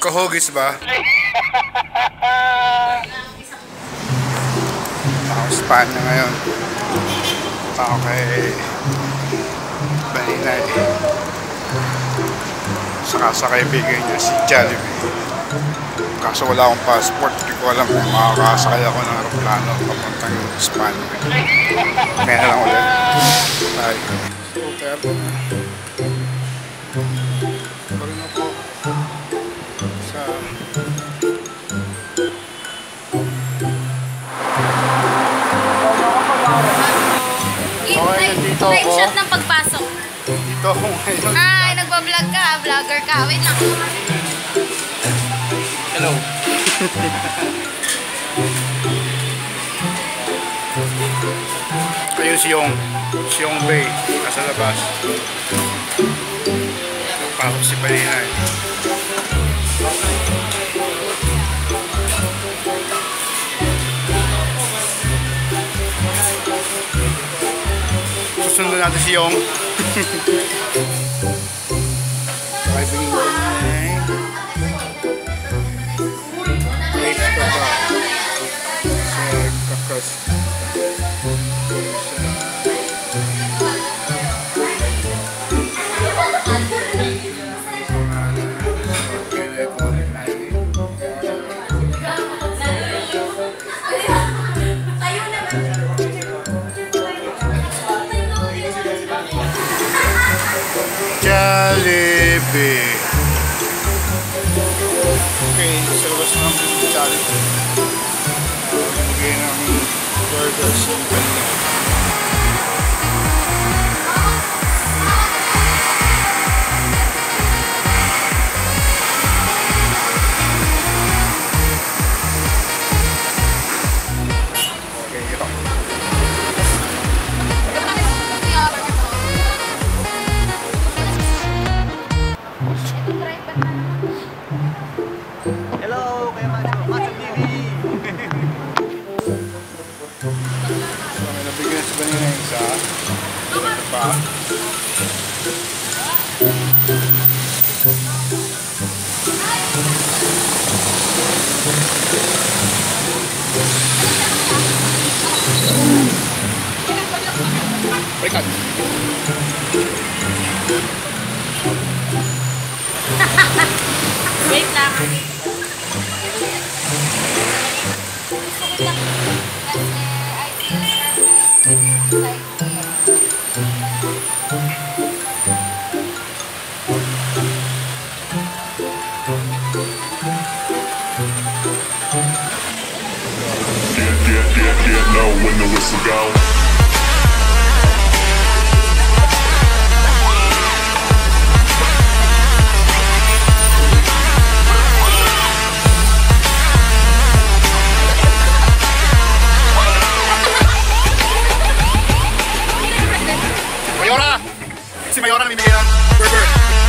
Kahugis ba? Ako sa Espanya ngayon. Ako kay Baninay. Saka sa kaibigan niya si Jollibee. Kaso wala akong passport. Hindi ko alam kung makakasakay ako ng aeroplano papuntang Espanya. Kaya lang ulit. Bye. Super. Barin ako sa Live shot ng pagpasok. dito ako ngayon. Ay, nagbablog ka. Vlogger ka. Wait lang. Hello. Ayun si Yong Bay. Nasa labas. Pasok si Baninay. Susunod natin si Yong. Driving Baninay. Late ka ba? Sa kakas. Jollibee. Okay, sa labas na naman yung Jollibee. Bigay ng burgers yung Baninay. Okay, yun. Hello, Kuya Macho. Macho TV. So, may nabigyan sa Baninay isa. Ito pa. Balikan. Wait lang. Get low when the whistle go. Mayora! Si Mayora na bibigyan ng burger.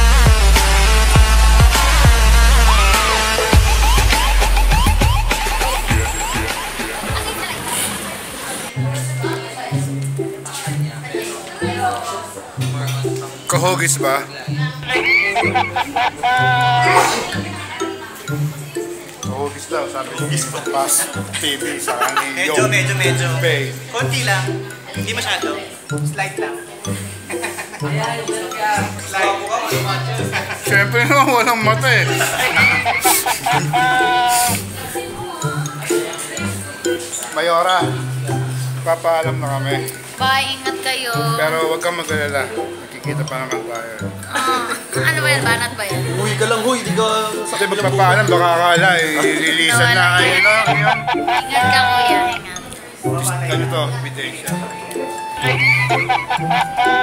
Kahugis ba? Kahugis daw, sabi ni Pas TV sa kanil Yong. Medyo. Bay. Konti lang. Hindi masyado. Slight lang. Slight. Siyempre naman walang mata eh. Mayora, papaalam na kami. Bye, ingat kayo. Pero huwag kang mag-alala. Nakikita pa naman tayo. Ano ba yan? Banat ba yan? Huy ka lang, huy. Di ka Kasi magpapaalam, baka akala ililisan na ayun o. Ingat ka, kuya. Ingat. Ano to? Ebidensya.